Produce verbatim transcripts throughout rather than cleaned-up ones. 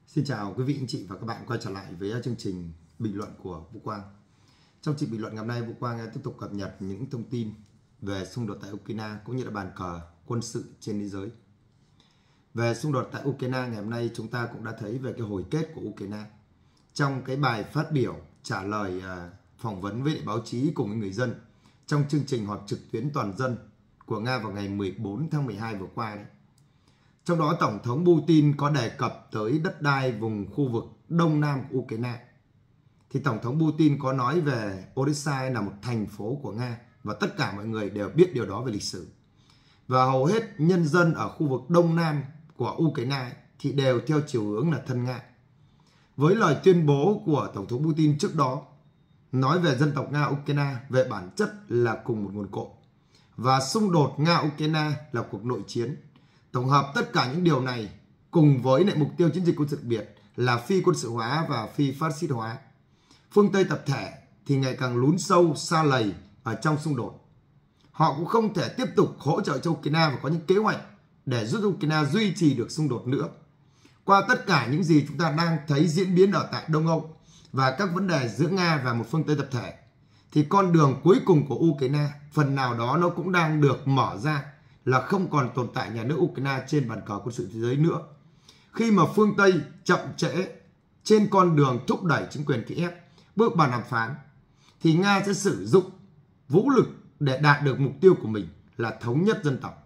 Xin chào quý vị anh chị và các bạn quay trở lại với chương trình bình luận của Vũ Quang. Trong chương bình luận ngày hôm nay, Vũ Quang tiếp tục cập nhật những thông tin về xung đột tại Ukraine cũng như là bàn cờ quân sự trên thế giới. Về xung đột tại Ukraine ngày hôm nay, chúng ta cũng đã thấy về cái hồi kết của Ukraine. Trong cái bài phát biểu trả lời phỏng vấn với báo chí cùng với người dân trong chương trình họp trực tuyến toàn dân của Nga vào ngày mười bốn tháng mười hai vừa qua đấy. Trong đó Tổng thống Putin có đề cập tới đất đai vùng khu vực đông nam của Ukraine. Thì Tổng thống Putin có nói về Odessa là một thành phố của Nga và tất cả mọi người đều biết điều đó về lịch sử. Và hầu hết nhân dân ở khu vực đông nam của Ukraine thì đều theo chiều hướng là thân Nga. Với lời tuyên bố của Tổng thống Putin trước đó nói về dân tộc Nga-Ukraine về bản chất là cùng một nguồn cội và xung đột Nga-Ukraine là cuộc nội chiến. Tổng hợp tất cả những điều này cùng với lại mục tiêu chiến dịch quân sự đặc biệt là phi quân sự hóa và phi phát xít hóa. Phương Tây tập thể thì ngày càng lún sâu xa lầy ở trong xung đột. Họ cũng không thể tiếp tục hỗ trợ cho Ukraine và có những kế hoạch để giúp Ukraine duy trì được xung đột nữa. Qua tất cả những gì chúng ta đang thấy diễn biến ở tại Đông Âu và các vấn đề giữa Nga và một phương Tây tập thể, thì con đường cuối cùng của Ukraine phần nào đó nó cũng đang được mở ra, là không còn tồn tại nhà nước Ukraine trên bàn cờ quân sự thế giới nữa. Khi mà phương Tây chậm trễ trên con đường thúc đẩy chính quyền Kiev bước bàn đàm phán, thì Nga sẽ sử dụng vũ lực để đạt được mục tiêu của mình là thống nhất dân tộc.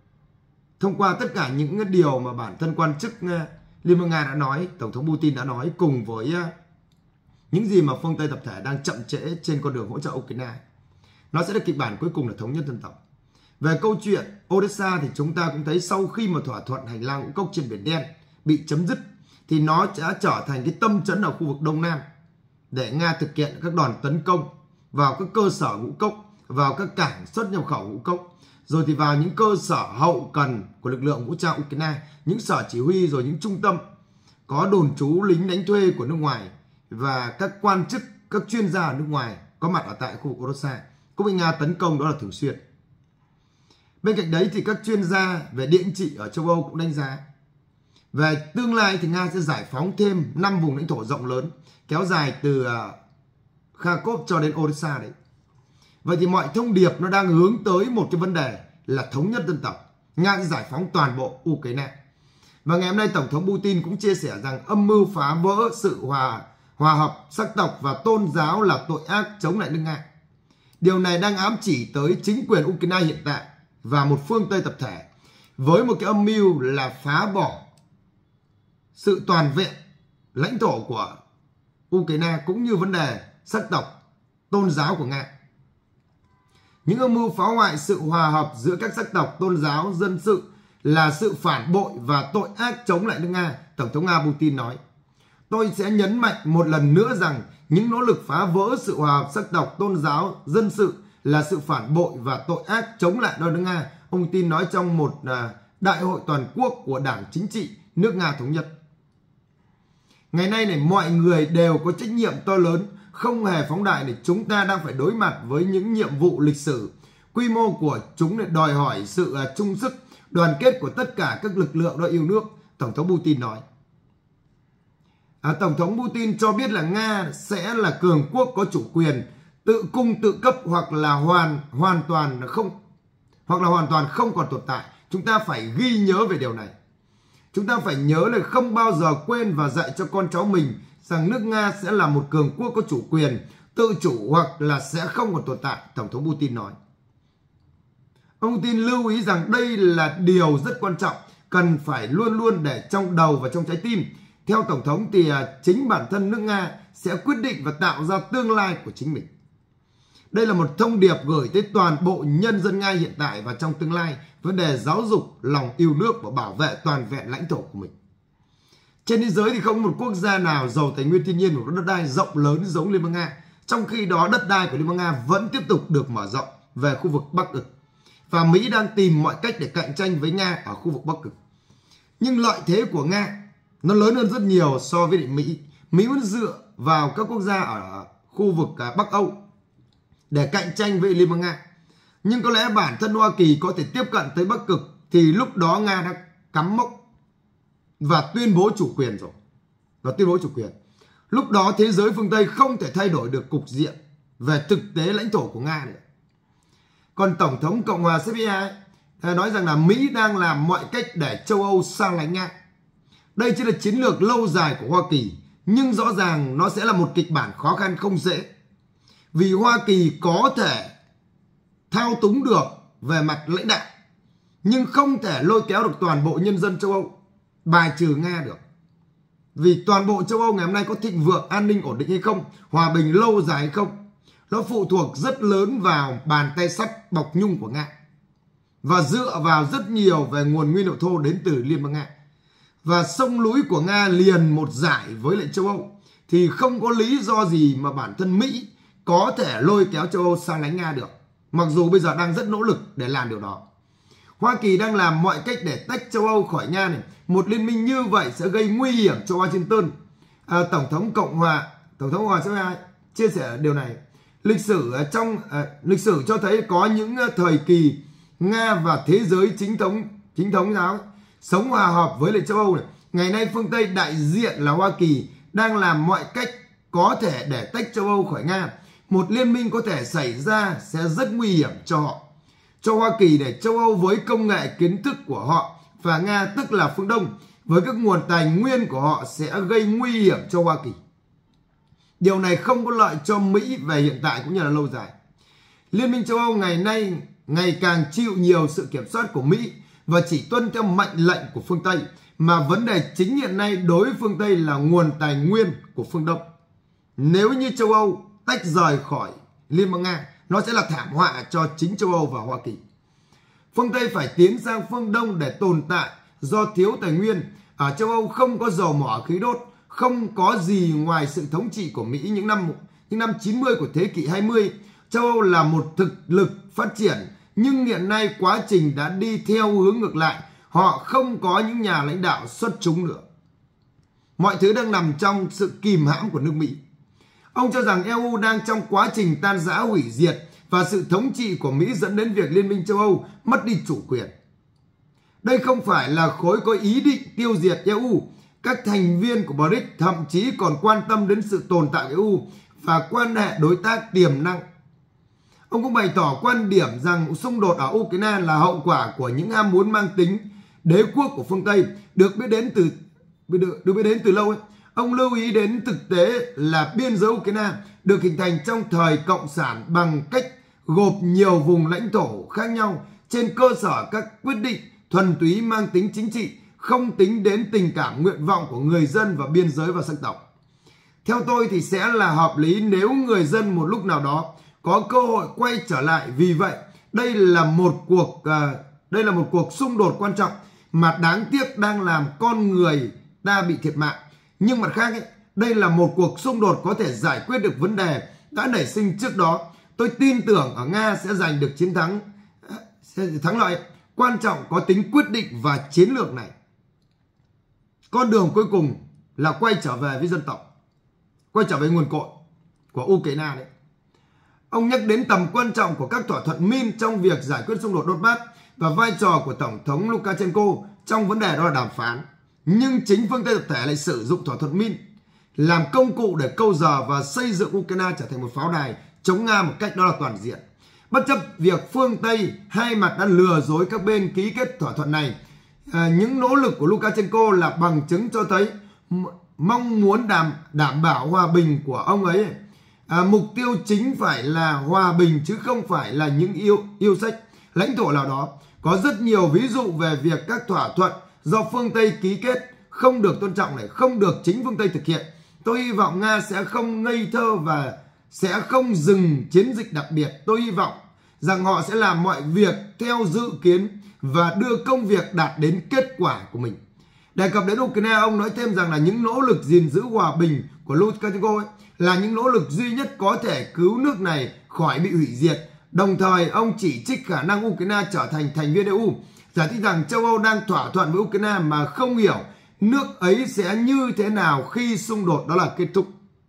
Thông qua tất cả những điều mà bản thân quan chức Liên bang Nga đã nói, Tổng thống Putin đã nói, cùng với những gì mà phương Tây tập thể đang chậm trễ trên con đường hỗ trợ Ukraine, nó sẽ là kịch bản cuối cùng là thống nhất dân tộc. Về câu chuyện Odessa thì chúng ta cũng thấy sau khi mà thỏa thuận hành lang ngũ cốc trên Biển Đen bị chấm dứt thì nó đã trở thành cái tâm chấn ở khu vực Đông Nam để Nga thực hiện các đòn tấn công vào các cơ sở ngũ cốc, vào các cảng xuất nhập khẩu ngũ cốc, rồi thì vào những cơ sở hậu cần của lực lượng vũ trang Ukraine, những sở chỉ huy, rồi những trung tâm có đồn trú lính đánh thuê của nước ngoài và các quan chức, các chuyên gia ở nước ngoài có mặt ở tại khu vực Odessa cũng bị Nga tấn công, đó là thường xuyên. Bên cạnh đấy thì các chuyên gia về địa chính trị ở châu Âu cũng đánh giá về tương lai thì Nga sẽ giải phóng thêm năm vùng lãnh thổ rộng lớn kéo dài từ Kharkov cho đến Odessa đấy. Vậy thì mọi thông điệp nó đang hướng tới một cái vấn đề là thống nhất dân tộc. Nga sẽ giải phóng toàn bộ Ukraine. Và ngày hôm nay Tổng thống Putin cũng chia sẻ rằng âm mưu phá vỡ sự hòa hòa hợp sắc tộc và tôn giáo là tội ác chống lại nước Nga. Điều này đang ám chỉ tới chính quyền Ukraine hiện tại và một phương Tây tập thể với một cái âm mưu là phá bỏ sự toàn vẹn lãnh thổ của Ukraine cũng như vấn đề sắc tộc, tôn giáo của Nga. Những âm mưu phá hoại sự hòa hợp giữa các sắc tộc, tôn giáo, dân sự là sự phản bội và tội ác chống lại nước Nga, Tổng thống Nga Putin nói. Tôi sẽ nhấn mạnh một lần nữa rằng những nỗ lực phá vỡ sự hòa hợp sắc tộc, tôn giáo, dân sự là sự phản bội và tội ác chống lại nước Nga, ông Putin nói trong một đại hội toàn quốc của Đảng Chính trị nước Nga Thống nhất. Ngày nay này mọi người đều có trách nhiệm to lớn, không hề phóng đại để chúng ta đang phải đối mặt với những nhiệm vụ lịch sử. Quy mô của chúng để đòi hỏi sự chung sức, đoàn kết của tất cả các lực lượng đội yêu nước, Tổng thống Putin nói. À, Tổng thống Putin cho biết là Nga sẽ là cường quốc có chủ quyền, tự cung tự cấp hoặc là hoàn hoàn toàn không hoặc là hoàn toàn không còn tồn tại. Chúng ta phải ghi nhớ về điều này. Chúng ta phải nhớ là không bao giờ quên và dạy cho con cháu mình rằng nước Nga sẽ là một cường quốc có chủ quyền, tự chủ hoặc là sẽ không còn tồn tại, Tổng thống Putin nói. Ông Putin lưu ý rằng đây là điều rất quan trọng, cần phải luôn luôn để trong đầu và trong trái tim. Theo Tổng thống thì chính bản thân nước Nga sẽ quyết định và tạo ra tương lai của chính mình. Đây là một thông điệp gửi tới toàn bộ nhân dân Nga hiện tại và trong tương lai, vấn đề giáo dục lòng yêu nước và bảo vệ toàn vẹn lãnh thổ của mình. Trên thế giới thì không một quốc gia nào giàu tài nguyên thiên nhiên và đất đai rộng lớn giống Liên bang Nga. Trong khi đó đất đai của Liên bang Nga vẫn tiếp tục được mở rộng về khu vực Bắc Cực. Và Mỹ đang tìm mọi cách để cạnh tranh với Nga ở khu vực Bắc Cực. Nhưng lợi thế của Nga nó lớn hơn rất nhiều so với Mỹ. Mỹ vẫn dựa vào các quốc gia ở khu vực Bắc Âu để cạnh tranh với Liên bang Nga. Nhưng có lẽ bản thân Hoa Kỳ có thể tiếp cận tới Bắc Cực thì lúc đó Nga đã cắm mốc và tuyên bố chủ quyền rồi. và tuyên bố chủ quyền. Lúc đó thế giới phương Tây không thể thay đổi được cục diện về thực tế lãnh thổ của Nga nữa. Còn Tổng thống Cộng hòa Serbia nói rằng là Mỹ đang làm mọi cách để châu Âu sang lánh Nga. Đây chính là chiến lược lâu dài của Hoa Kỳ, nhưng rõ ràng nó sẽ là một kịch bản khó khăn không dễ. Vì Hoa Kỳ có thể thao túng được về mặt lãnh đạo, nhưng không thể lôi kéo được toàn bộ nhân dân châu Âu, bài trừ Nga được. Vì toàn bộ châu Âu ngày hôm nay có thịnh vượng, an ninh ổn định hay không, hòa bình lâu dài hay không, nó phụ thuộc rất lớn vào bàn tay sắt bọc nhung của Nga. Và dựa vào rất nhiều về nguồn nguyên liệu thô đến từ Liên bang Nga. Và sông núi của Nga liền một dải với lại châu Âu, thì không có lý do gì mà bản thân Mỹ có thể lôi kéo châu Âu sang đánh Nga được. Mặc dù bây giờ đang rất nỗ lực để làm điều đó. Hoa Kỳ đang làm mọi cách để tách châu Âu khỏi Nga này. Một liên minh như vậy sẽ gây nguy hiểm cho Washington. À, Tổng thống Cộng hòa Tổng thống Cộng hòa Serbia chia sẻ điều này. Lịch sử trong à, lịch sử cho thấy có những thời kỳ Nga và thế giới chính thống chính thống giáo sống hòa hợp với lại châu Âu này. Ngày nay phương Tây đại diện là Hoa Kỳ đang làm mọi cách có thể để tách châu Âu khỏi Nga. Một liên minh có thể xảy ra sẽ rất nguy hiểm cho họ, cho Hoa Kỳ, để châu Âu với công nghệ kiến thức của họ và Nga tức là phương Đông với các nguồn tài nguyên của họ sẽ gây nguy hiểm cho Hoa Kỳ. Điều này không có lợi cho Mỹ về hiện tại cũng như là lâu dài. Liên minh châu Âu ngày nay ngày càng chịu nhiều sự kiểm soát của Mỹ và chỉ tuân theo mệnh lệnh của phương Tây, mà vấn đề chính hiện nay đối với phương Tây là nguồn tài nguyên của phương Đông. Nếu như châu Âu tách rời khỏi Liên bang Nga, nó sẽ là thảm họa cho chính châu Âu và Hoa Kỳ. Phương Tây phải tiến sang phương Đông để tồn tại do thiếu tài nguyên. Ở châu Âu không có dầu mỏ khí đốt, không có gì ngoài sự thống trị của Mỹ những năm những năm chín mươi của thế kỷ hai mươi. Châu Âu là một thực lực phát triển, nhưng hiện nay quá trình đã đi theo hướng ngược lại. Họ không có những nhà lãnh đạo xuất chúng nữa. Mọi thứ đang nằm trong sự kìm hãm của nước Mỹ. Ông cho rằng e u đang trong quá trình tan rã hủy diệt và sự thống trị của Mỹ dẫn đến việc Liên minh châu Âu mất đi chủ quyền. Đây không phải là khối có ý định tiêu diệt e u. Các thành viên của bờ rích thậm chí còn quan tâm đến sự tồn tại của e u và quan hệ đối tác tiềm năng. Ông cũng bày tỏ quan điểm rằng xung đột ở Ukraine là hậu quả của những ham muốn mang tính đế quốc của phương Tây được biết đến từ được, được biết đến từ lâu ấy. Ông lưu ý đến thực tế là biên giới Ukraine được hình thành trong thời cộng sản bằng cách gộp nhiều vùng lãnh thổ khác nhau trên cơ sở các quyết định thuần túy mang tính chính trị, không tính đến tình cảm nguyện vọng của người dân và biên giới và dân tộc. Theo tôi thì sẽ là hợp lý nếu người dân một lúc nào đó có cơ hội quay trở lại. Vì vậy, đây là một cuộc uh, đây là một cuộc xung đột quan trọng mà đáng tiếc đang làm con người ta bị thiệt mạng. Nhưng mặt khác ấy, đây là một cuộc xung đột có thể giải quyết được vấn đề đã nảy sinh trước đó. Tôi tin tưởng ở Nga sẽ giành được chiến thắng, sẽ thắng lợi quan trọng có tính quyết định và chiến lược này. Con đường cuối cùng là quay trở về với dân tộc, quay trở về nguồn cội của Ukraine đấy. Ông nhắc đến tầm quan trọng của các thỏa thuận Minsk trong việc giải quyết xung đột Donbass và vai trò của Tổng thống Lukashenko trong vấn đề đó là đàm phán. Nhưng chính phương Tây tập thể lại sử dụng thỏa thuận Minsk làm công cụ để câu giờ và xây dựng Ukraine trở thành một pháo đài chống Nga một cách đó là toàn diện. Bất chấp việc phương Tây hai mặt đã lừa dối các bên ký kết thỏa thuận này, à, những nỗ lực của Lukashenko là bằng chứng cho thấy mong muốn đảm, đảm bảo hòa bình của ông ấy. À, mục tiêu chính phải là hòa bình chứ không phải là những yêu, yêu sách lãnh thổ nào đó. Có rất nhiều ví dụ về việc các thỏa thuận do phương Tây ký kết không được tôn trọng này, không được chính phương Tây thực hiện. Tôi hy vọng Nga sẽ không ngây thơ và sẽ không dừng chiến dịch đặc biệt. Tôi hy vọng rằng họ sẽ làm mọi việc theo dự kiến và đưa công việc đạt đến kết quả của mình. Đề cập đến Ukraine, ông nói thêm rằng là những nỗ lực gìn giữ hòa bình của Lukashenko ấy là những nỗ lực duy nhất có thể cứu nước này khỏi bị hủy diệt. Đồng thời, ông chỉ trích khả năng Ukraine trở thành thành viên e u, giải thích rằng châu Âu đang thỏa thuận với Ukraine mà không hiểu nước ấy sẽ như thế nào khi xung đột đó là kết thúc.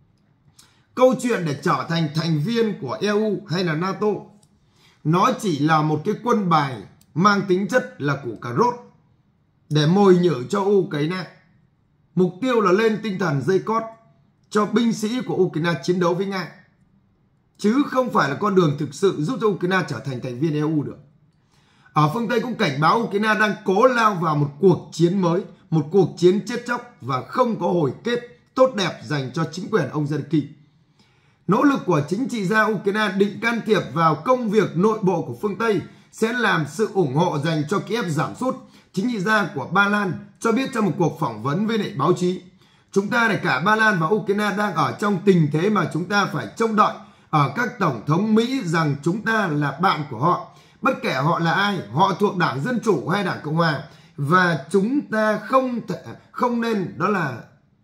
Câu chuyện để trở thành thành viên của e u hay là NATO, nó chỉ là một cái quân bài mang tính chất là củ cà rốt để mồi nhử cho Ukraine. Mục tiêu là lên tinh thần dây cót cho binh sĩ của Ukraine chiến đấu với Nga, chứ không phải là con đường thực sự giúp cho Ukraine trở thành thành viên e u được. Ở phương Tây cũng cảnh báo Ukraine đang cố lao vào một cuộc chiến mới, một cuộc chiến chết chóc và không có hồi kết tốt đẹp dành cho chính quyền ông Zelensky. Nỗ lực của chính trị gia Ukraine định can thiệp vào công việc nội bộ của phương Tây sẽ làm sự ủng hộ dành cho Kiev giảm sút. Chính trị gia của Ba Lan cho biết trong một cuộc phỏng vấn với lại báo chí: chúng ta này, cả Ba Lan và Ukraine đang ở trong tình thế mà chúng ta phải trông đợi ở các tổng thống Mỹ rằng chúng ta là bạn của họ, bất kể họ là ai, họ thuộc Đảng Dân Chủ hay Đảng Cộng Hòa, và chúng ta không thể, không nên đó là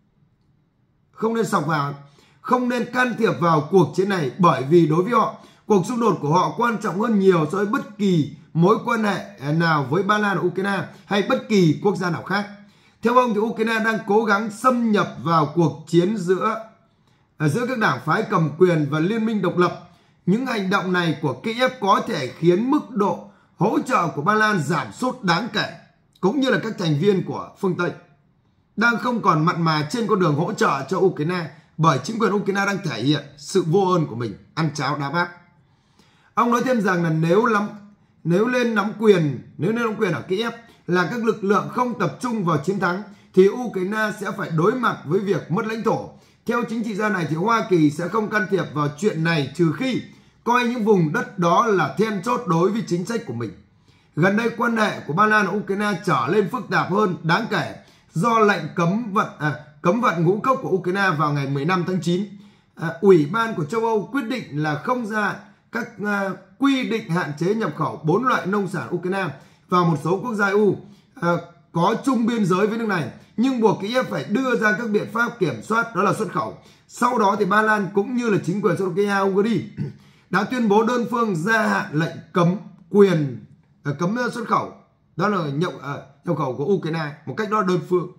không nên sọc vào, không nên can thiệp vào cuộc chiến này, bởi vì đối với họ, cuộc xung đột của họ quan trọng hơn nhiều so với bất kỳ mối quan hệ nào với Ba Lan và Ukraine hay bất kỳ quốc gia nào khác. Theo ông thì Ukraine đang cố gắng xâm nhập vào cuộc chiến giữa giữa các đảng phái cầm quyền và liên minh độc lập. Những hành động này của Kiev có thể khiến mức độ hỗ trợ của Ba Lan giảm sút đáng kể, cũng như là các thành viên của phương Tây đang không còn mặn mà trên con đường hỗ trợ cho Ukraine, bởi chính quyền Ukraine đang thể hiện sự vô ơn của mình, ăn cháo đá bát. Ông nói thêm rằng là nếu lắm nếu lên nắm quyền nếu lên nắm quyền ở Kiev là các lực lượng không tập trung vào chiến thắng, thì Ukraine sẽ phải đối mặt với việc mất lãnh thổ. Theo chính trị gia này thì Hoa Kỳ sẽ không can thiệp vào chuyện này trừ khi coi những vùng đất đó là then chốt đối với chính sách của mình. Gần đây quan hệ của Ba Lan và Ukraine trở lên phức tạp hơn đáng kể do lệnh cấm vận à, cấm vận ngũ cốc của Ukraine vào ngày mười lăm tháng chín. À, Ủy ban của châu Âu quyết định là không ra các à, quy định hạn chế nhập khẩu bốn loại nông sản Ukraine vào một số quốc gia e u à, có chung biên giới với nước này, nhưng buộc Kiev phải đưa ra các biện pháp kiểm soát, đó là xuất khẩu. Sau đó thì Ba Lan cũng như là chính quyền Slovakia, Hungary đã tuyên bố đơn phương gia hạn lệnh cấm quyền uh, cấm xuất khẩu, đó là nhập uh, nhập khẩu của Ukraine một cách đó đơn phương.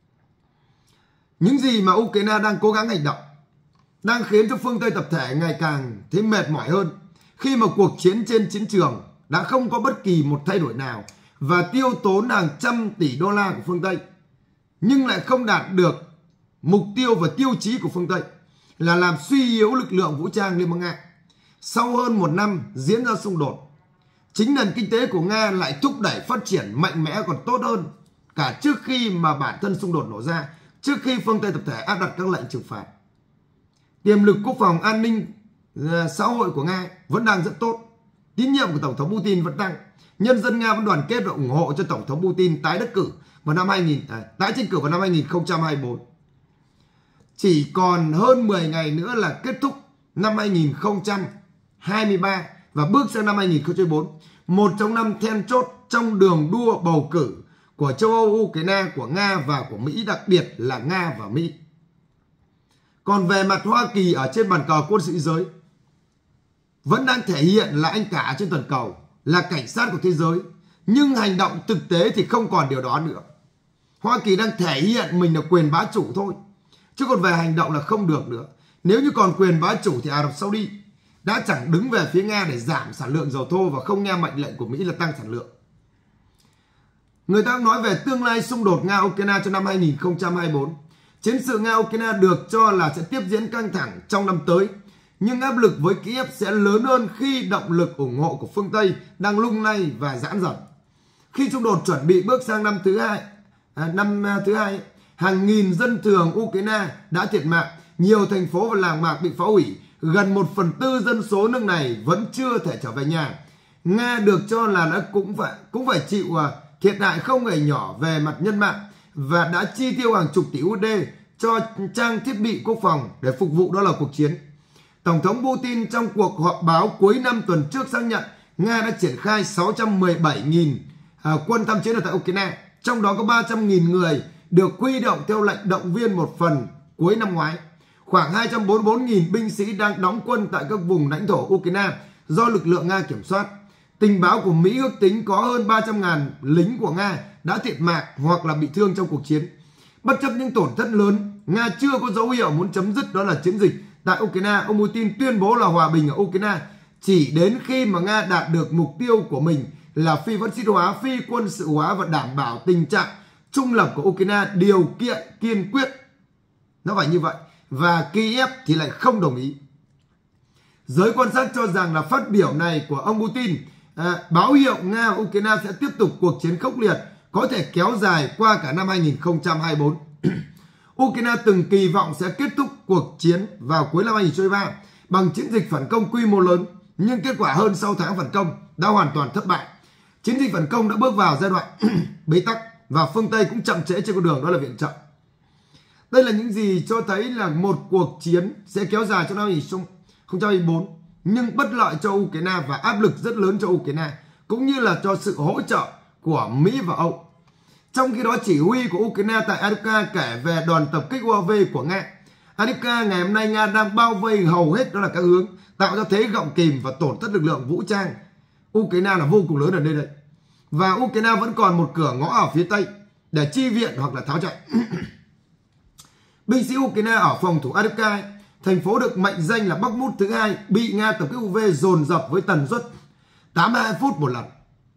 Những gì mà Ukraine đang cố gắng hành động đang khiến cho phương Tây tập thể ngày càng thấy mệt mỏi hơn, khi mà cuộc chiến trên chiến trường đã không có bất kỳ một thay đổi nào và tiêu tốn hàng trăm tỷ đô la của phương Tây, nhưng lại không đạt được mục tiêu và tiêu chí của phương Tây là làm suy yếu lực lượng vũ trang Liên bang Nga. Sau hơn một năm diễn ra xung đột, chính nền kinh tế của Nga lại thúc đẩy phát triển mạnh mẽ còn tốt hơn cả trước khi mà bản thân xung đột nổ ra, trước khi phương Tây tập thể áp đặt các lệnh trừng phạt. Tiềm lực quốc phòng an ninh xã hội của Nga vẫn đang rất tốt. Tín nhiệm của Tổng thống Putin vẫn tăng. Nhân dân Nga vẫn đoàn kết và ủng hộ cho Tổng thống Putin tái đắc cử vào năm hai nghìn, à, tái tranh cử vào năm hai nghìn không trăm hai mươi tư. Chỉ còn hơn mười ngày nữa là kết thúc năm hai nghìn không trăm hai mươi ba và bước sang năm hai nghìn không trăm hai mươi tư, một trong năm then chốt trong đường đua bầu cử của châu Âu, Ukraine, của Nga và của Mỹ, đặc biệt là Nga và Mỹ. Còn về mặt Hoa Kỳ ở trên bàn cờ quân sự thế giới vẫn đang thể hiện là anh cả trên toàn cầu, là cảnh sát của thế giới, nhưng hành động thực tế thì không còn điều đó nữa. Hoa Kỳ đang thể hiện mình là quyền bá chủ thôi, chứ còn về hành động là không được nữa. Nếu như còn quyền bá chủ thì Ả Rập Saudi đã chẳng đứng về phía Nga để giảm sản lượng dầu thô và không nghe mệnh lệnh của Mỹ là tăng sản lượng. Người ta nói về tương lai xung đột Nga-Ukraine cho năm hai nghìn không trăm hai mươi tư. Chiến sự Nga-Ukraine được cho là sẽ tiếp diễn căng thẳng trong năm tới, nhưng áp lực với Kiev sẽ lớn hơn khi động lực ủng hộ của phương Tây đang lung lay và giãn dần. Khi xung đột chuẩn bị bước sang năm thứ hai, à, năm thứ hai, hàng nghìn dân thường Ukraine đã thiệt mạng, nhiều thành phố và làng mạc bị phá hủy, gần một phần tư dân số nước này vẫn chưa thể trở về nhà. Nga được cho là đã cũng phải cũng phải chịu uh, thiệt hại không hề nhỏ về mặt nhân mạng và đã chi tiêu hàng chục tỷ u ét đê cho trang thiết bị quốc phòng để phục vụ đó là cuộc chiến. Tổng thống Putin trong cuộc họp báo cuối năm tuần trước xác nhận Nga đã triển khai sáu trăm mười bảy nghìn uh, quân tham chiến ở tại Ukraine, trong đó có ba trăm nghìn người được huy động theo lệnh động viên một phần cuối năm ngoái. Khoảng hai trăm bốn mươi tư nghìn binh sĩ đang đóng quân tại các vùng lãnh thổ Ukraine do lực lượng Nga kiểm soát. Tình báo của Mỹ ước tính có hơn ba trăm nghìn lính của Nga đã thiệt mạng hoặc là bị thương trong cuộc chiến. Bất chấp những tổn thất lớn, Nga chưa có dấu hiệu muốn chấm dứt đó là chiến dịch tại Ukraine. Ông Putin tuyên bố là hòa bình ở Ukraine chỉ đến khi mà Nga đạt được mục tiêu của mình là phi phát xít hóa, phi quân sự hóa và đảm bảo tình trạng trung lập của Ukraine điều kiện kiên quyết. Nó phải như vậy. Và Kiev thì lại không đồng ý. Giới quan sát cho rằng là phát biểu này của ông Putin à, báo hiệu Nga và Ukraine sẽ tiếp tục cuộc chiến khốc liệt, có thể kéo dài qua cả năm hai nghìn không trăm hai mươi tư. Ukraine từng kỳ vọng sẽ kết thúc cuộc chiến vào cuối năm hai nghìn không trăm hai mươi ba bằng chiến dịch phản công quy mô lớn, nhưng kết quả hơn sáu tháng phản công đã hoàn toàn thất bại. Chiến dịch phản công đã bước vào giai đoạn bế tắc và phương Tây cũng chậm trễ trên con đường đó là viện trợ. Đây là những gì cho thấy là một cuộc chiến sẽ kéo dài trong năm hai nghìn không trăm hai mươi tư, nhưng bất lợi cho Ukraine và áp lực rất lớn cho Ukraine, cũng như là cho sự hỗ trợ của Mỹ và Âu. Trong khi đó, chỉ huy của Ukraine tại Avdiivka kể về đòn tập kích u a vê của Nga. Avdiivka ngày hôm nay Nga đang bao vây hầu hết đó là các hướng, tạo ra thế gọng kìm và tổn thất lực lượng vũ trang Ukraine là vô cùng lớn ở nơi đây. Và Ukraine vẫn còn một cửa ngõ ở phía Tây để chi viện hoặc là tháo chạy. Binh sĩ Ukraine ở phòng thủ Avdiivka, thành phố được mệnh danh là Bắc Mút thứ hai, bị Nga tập kích u a vê dồn dập với tần suất tám mươi hai phút một lần.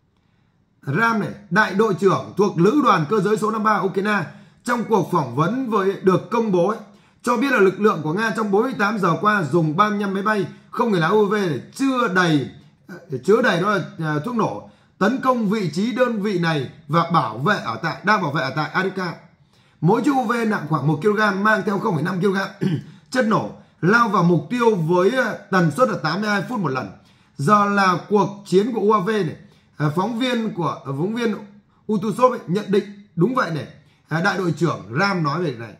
Ram này, đại đội trưởng thuộc lữ đoàn cơ giới số năm mươi ba Ukraine, trong cuộc phỏng vấn với được công bố ấy, cho biết là lực lượng của Nga trong bốn mươi tám giờ qua dùng ba mươi lăm máy bay không người lái u a vê để chứa đầy chứa đầy đó là thuốc nổ tấn công vị trí đơn vị này và bảo vệ ở tại đang bảo vệ ở tại Avdiivka. Mỗi chiếc u a vê nặng khoảng một ki lô gam mang theo không phẩy năm ki lô gam chất nổ lao vào mục tiêu với tần suất là tám mươi hai phút một lần. Giờ là cuộc chiến của u a vê này. Phóng viên của phóng viên Utusov ấy, nhận định đúng vậy này. Đại đội trưởng Ram nói về này.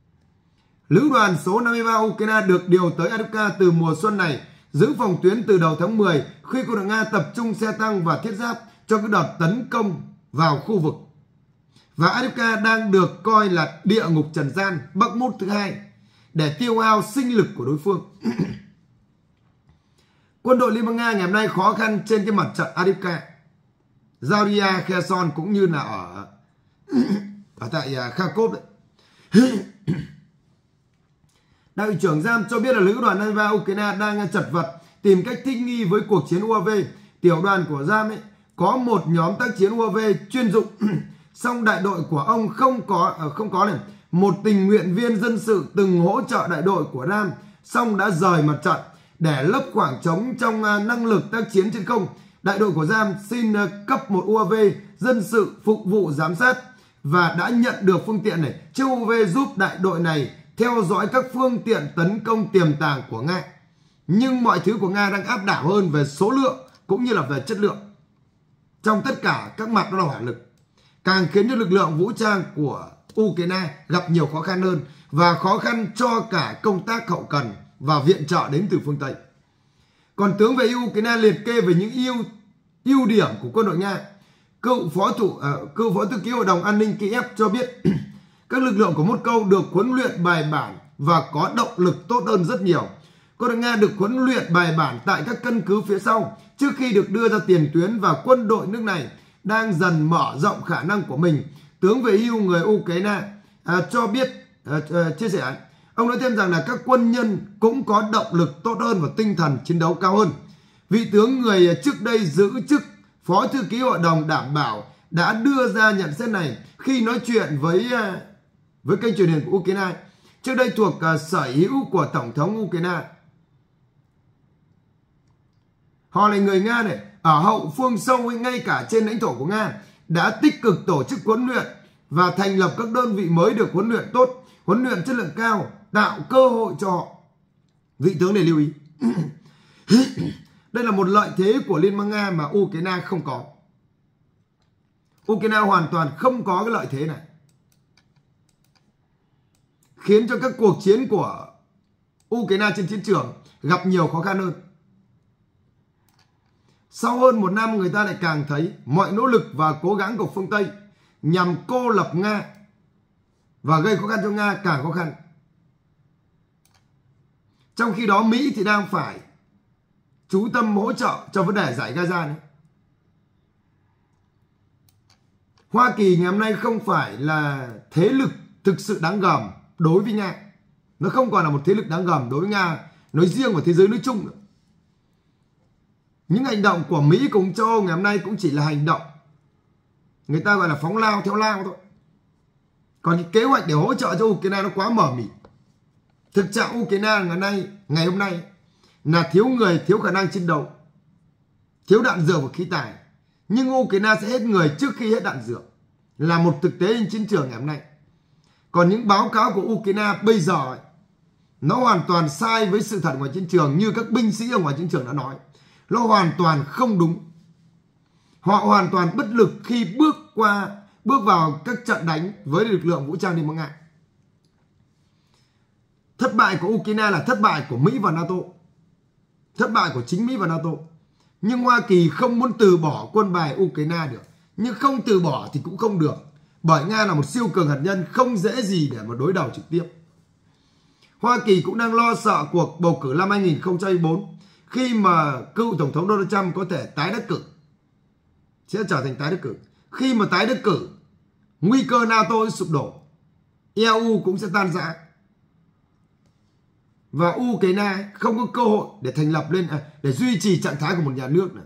Lữ đoàn số năm mươi ba Ukraine được điều tới Avdiivka từ mùa xuân này, giữ phòng tuyến từ đầu tháng mười khi quân đội Nga tập trung xe tăng và thiết giáp cho cái đợt tấn công vào khu vực. Và Avdiivka đang được coi là địa ngục trần gian Bắc Mút thứ hai để tiêu hao sinh lực của đối phương. Quân đội Liên bang Nga ngày hôm nay khó khăn trên cái mặt trận Avdiivka, Zaporizhzhia, Kherson cũng như là ở ở tại Kharkov đấy. Đại đội trưởng Ram cho biết là lữ đoàn năm mươi ba Ukraine đang chật vật tìm cách thích nghi với cuộc chiến u a vê. Tiểu đoàn của Ram ấy có một nhóm tác chiến u a vê chuyên dụng, song đại đội của ông không có không có này một tình nguyện viên dân sự từng hỗ trợ đại đội của Ram, song đã rời mặt trận để lấp khoảng trống trong năng lực tác chiến trên không. Đại đội của Ram xin cấp một u a vê dân sự phục vụ giám sát và đã nhận được phương tiện này. Chiếc u a vê giúp đại đội này theo dõi các phương tiện tấn công tiềm tàng của Nga. Nhưng mọi thứ của Nga đang áp đảo hơn về số lượng cũng như là về chất lượng. Trong tất cả các mặt đó là hỏa lực, càng khiến cho lực lượng vũ trang của Ukraine gặp nhiều khó khăn hơn và khó khăn cho cả công tác hậu cần và viện trợ đến từ phương Tây. Còn tướng về Ukraine liệt kê về những ưu ưu điểm của quân đội Nga. Cựu phó thủ uh, cựu phó thư ký Hội đồng An ninh Kiev cho biết các lực lượng của Moscow được huấn luyện bài bản và có động lực tốt hơn rất nhiều. Quân đội Nga được huấn luyện bài bản tại các căn cứ phía sau trước khi được đưa ra tiền tuyến, và quân đội nước này đang dần mở rộng khả năng của mình. Tướng về hưu người Ukraine uh, cho biết uh, uh, chia sẻ. Ông nói thêm rằng là các quân nhân cũng có động lực tốt hơn và tinh thần chiến đấu cao hơn. Vị tướng người trước đây giữ chức Phó Thư ký Hội đồng Đảm bảo đã đưa ra nhận xét này khi nói chuyện với với kênh truyền hình của Ukraine, trước đây thuộc sở hữu của Tổng thống Ukraine. Họ là người Nga này, ở hậu phương sâu ngay cả trên lãnh thổ của Nga, đã tích cực tổ chức huấn luyện và thành lập các đơn vị mới được huấn luyện tốt, huấn luyện chất lượng cao, tạo cơ hội cho họ. Vị tướng này lưu ý. Đây là một lợi thế của Liên bang Nga mà Ukraine không có. Ukraine hoàn toàn không có cái lợi thế này, khiến cho các cuộc chiến của Ukraine trên chiến trường gặp nhiều khó khăn hơn. Sau hơn một năm, người ta lại càng thấy mọi nỗ lực và cố gắng của phương Tây nhằm cô lập Nga và gây khó khăn cho Nga càng khó khăn. Trong khi đó, Mỹ thì đang phải chú tâm hỗ trợ cho vấn đề giải Gaza này. Hoa Kỳ ngày hôm nay không phải là thế lực thực sự đáng gờm đối với Nga. Nó không còn là một thế lực đáng gờm đối với Nga nói riêng và thế giới nói chung nữa. Những hành động của Mỹ cùng châu Âu ngày hôm nay cũng chỉ là hành động người ta gọi là phóng lao theo lao thôi. Còn cái kế hoạch để hỗ trợ cho Ukraine nó quá mờ mịt. Thực trạng Ukraine ngày nay, ngày hôm nay là thiếu người, thiếu khả năng chiến đấu, thiếu đạn dược và khí tài. Nhưng Ukraine sẽ hết người trước khi hết đạn dược, là một thực tế trên chiến trường ngày hôm nay. Còn những báo cáo của Ukraine bây giờ ấy, nó hoàn toàn sai với sự thật ngoài chiến trường, như các binh sĩ ở ngoài chiến trường đã nói. Nó hoàn toàn không đúng. Họ hoàn toàn bất lực khi bước qua bước vào các trận đánh với lực lượng vũ trang Liên bang Nga. Thất bại của Ukraine là thất bại của Mỹ và NATO, thất bại của chính Mỹ và NATO. Nhưng Hoa Kỳ không muốn từ bỏ quân bài Ukraine được. Nhưng không từ bỏ thì cũng không được, bởi Nga là một siêu cường hạt nhân, không dễ gì để mà đối đầu trực tiếp. Hoa Kỳ cũng đang lo sợ cuộc bầu cử năm hai nghìn không trăm hai mươi tư, khi mà cựu Tổng thống Donald Trump có thể tái đắc cử, sẽ trở thành tái đắc cử. Khi mà tái đắc cử, nguy cơ NATO sụp đổ, e u cũng sẽ tan rã, và Ukraine không có cơ hội để thành lập lên, để duy trì trạng thái của một nhà nước nữa.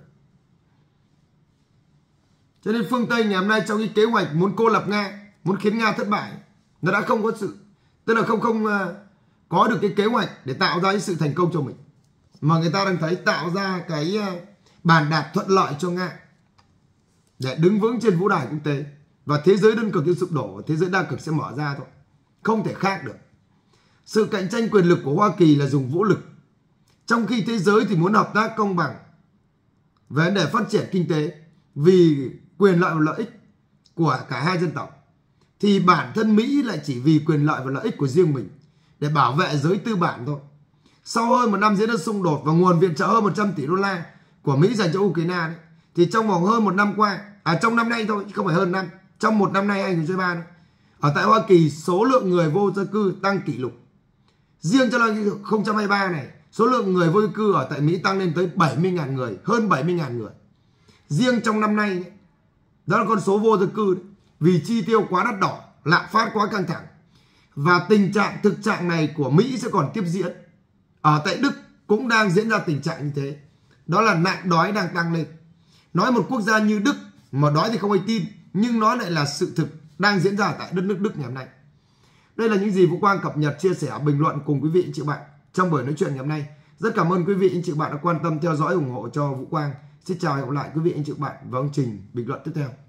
Cho nên phương Tây ngày hôm nay trong cái kế hoạch muốn cô lập Nga, muốn khiến Nga thất bại, nó đã không có sự, tức là không không có được cái kế hoạch để tạo ra cái sự thành công cho mình, mà người ta đang thấy tạo ra cái bàn đạp thuận lợi cho Nga để đứng vững trên vũ đài quốc tế, và thế giới đơn cực sẽ sụp đổ, và thế giới đa cực sẽ mở ra thôi, không thể khác được. Sự cạnh tranh quyền lực của Hoa Kỳ là dùng vũ lực, trong khi thế giới thì muốn hợp tác công bằng về vấn đề phát triển kinh tế vì quyền lợi và lợi ích của cả hai dân tộc, thì bản thân Mỹ lại chỉ vì quyền lợi và lợi ích của riêng mình để bảo vệ giới tư bản thôi. Sau hơn một năm diễn ra xung đột và nguồn viện trợ hơn một trăm tỷ đô la của Mỹ dành cho Ukraine đấy, thì trong vòng hơn một năm qua, à trong năm nay thôi, không phải hơn năm, trong một năm nay hai nghìn không trăm hai mươi ba, ở tại Hoa Kỳ số lượng người vô gia cư tăng kỷ lục. Riêng trong năm hai nghìn không trăm hai mươi ba này, số lượng người vô gia cư ở tại Mỹ tăng lên tới bảy mươi nghìn người, hơn bảy mươi nghìn người. Riêng trong năm nay, đó là con số vô gia cư đấy, vì chi tiêu quá đắt đỏ, lạm phát quá căng thẳng. Và tình trạng thực trạng này của Mỹ sẽ còn tiếp diễn. Ở tại Đức cũng đang diễn ra tình trạng như thế. Đó là nạn đói đang tăng lên. Nói một quốc gia như Đức mà đói thì không ai tin, nhưng nó lại là sự thực đang diễn ra tại đất nước Đức ngày hôm nay. Đây là những gì Vũ Quang cập nhật, chia sẻ, bình luận cùng quý vị anh chị bạn trong buổi nói chuyện ngày hôm nay. Rất cảm ơn quý vị anh chị bạn đã quan tâm theo dõi, ủng hộ cho Vũ Quang. Xin chào và hẹn gặp lại quý vị anh chị bạn vào chương trình bình luận tiếp theo.